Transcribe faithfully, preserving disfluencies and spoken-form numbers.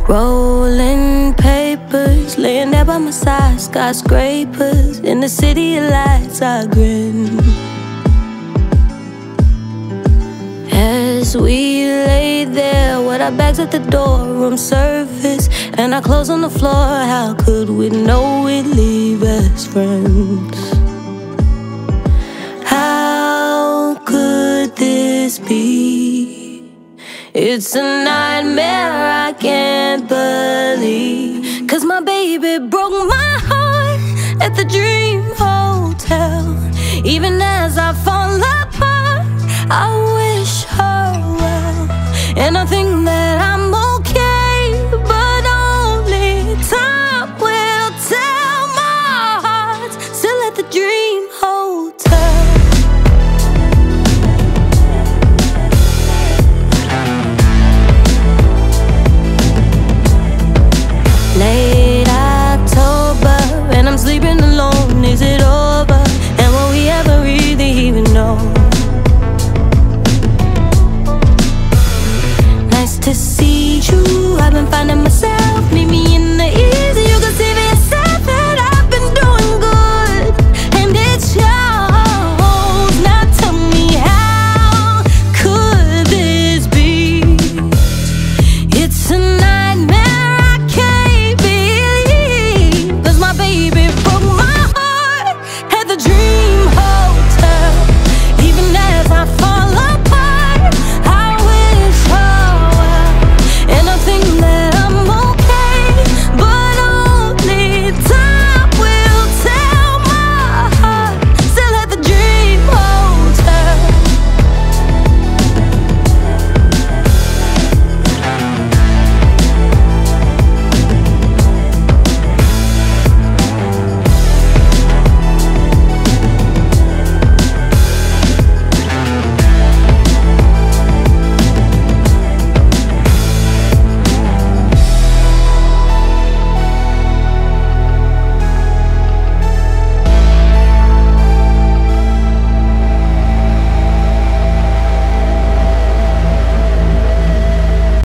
Rolling papers, laying there by my side. Skyscrapers, in the city of lights, I grin as we lay there with our bags at the door, room service, and our clothes on the floor. How could we know we'd leave as friends? How could this be? It's a nightmare I can't believe, 'cause my baby broke my heart at the Dream Hotel. Even as I fall apart, I wish her well, and I think that I'm okay, but only time will tell. My heart's still at the Dream